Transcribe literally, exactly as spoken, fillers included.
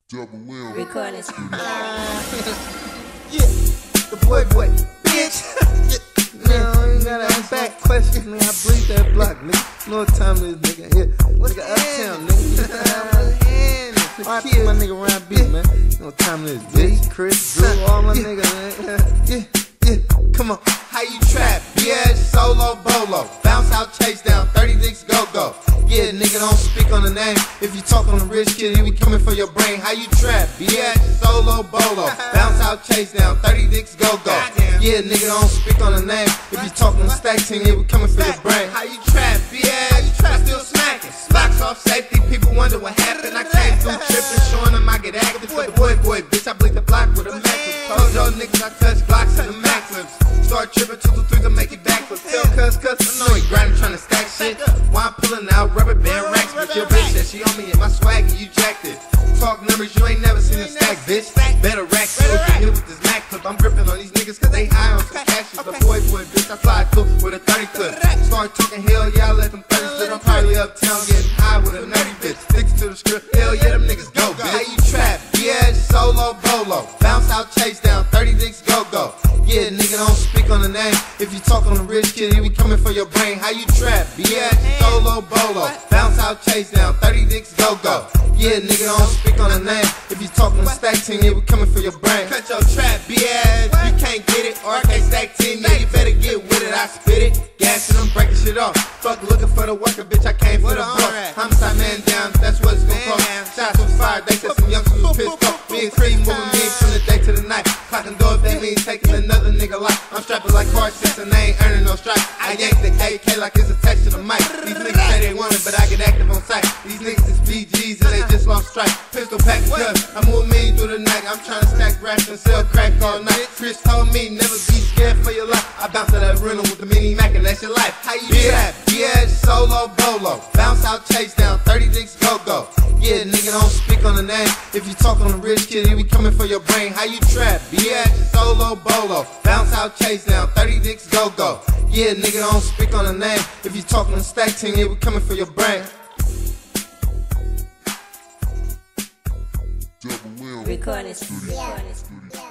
Double wheel. Recording. Yeah, the boy boy, bitch. Man, I ain't gotta ask back questions, man. I bleed that block, nigga. You know what time it is, nigga. Here, nigga, uptown, nigga. I keep my nigga Ryan B, man. You know what time it is, bitch. Chris, Drew, all my niggas, man. Yeah, yeah, come on. How you trap? Bitch, solo, bolo. Bounce out, chase down, thirty dicks, go, go. Yeah, nigga, don't speak on the name. If you talk on the rich kid, he be coming for your brain. How you trap? Bitch, solo, bolo. Bounce out, chase down, thirty dicks, go, go. Yeah, nigga, don't speak on the name. If you talk on the stack team, he be coming for your brain. How you trap? Bitch, you trap, still smacking. Locks off safety, people wonder what happened. I came through tripping, showing them I get active. For the boy, boy, bitch, I blink the block with a Mac clip. Told y'all niggas I touch Glocks and the Mac clips. Start tripping, two, two, three to make it backflip. Tell cuz, cuz, I know he grinding, trying to stack shit. Why I'm pulling out rubber band racks, but your bitch said she on me and my swag and you jacked it. Talk numbers, you ain't never seen a stack, bitch. Better rack, so get hit with this Mac clip. I'm gripping on these niggas cause they high on some cash. The boy, boy, bitch, I fly through with a thirty clip. Start talking, hell yeah, I let them thirty slip. I'm probably uptown getting high with a nerdy bitch. Sticks to the script, hell yeah, them niggas go, bitch. How you trap? Yeah, solo, bolo. Bounce out, chase down, thirty dicks, go, go. Yeah, nigga, don't speak on the name. If you talk on the rich kid, he be coming for your brain. How you trap? Bitch, solo, bolo. Bounce out, chase down, thirty dicks, go, go. Yeah, nigga, don't speak on the name. If you talk on the stack team, he be coming for your brain. Cut your trap, bitch. You can't get it. R K stack team, yeah, you better get with it. I spit it. Gas and I'm breaking shit off. Fuck looking for the worker, bitch, I came for the buck. Homicide man down, that's what it's gonna cost. Shots was fired, they said some youngsters was pissed off. Me and Creed moving me from the day to the night. Clocking doors, that means taking another nigga life. I'm strapping like car seats and they ain't earning no stripes. I yank the A K like it's attached to the mic. These niggas say they want it, but I get active on sight. These niggas is B Gs and they just lost strike. Pistol pack cups, I move mean through the night. I'm trying to stack racks and sell crack all night. Chris told me never be scared for your life. I bounce to that rental with the mini Mac and that's your life. How you trap? Yeah, solo, bolo. Bounce out, chase down, thirty dicks, go, go. Yeah, nigga, don't speak on the name. If you talk on the rich kid, he be coming for your brain. How you trap? Yeah, solo, bolo. Bounce out, chase down, thirty dicks, go, go. Yeah, nigga, don't speak on the name. If you talk on the stack team, he be coming for your brain. Double wheel. Recording. Recording.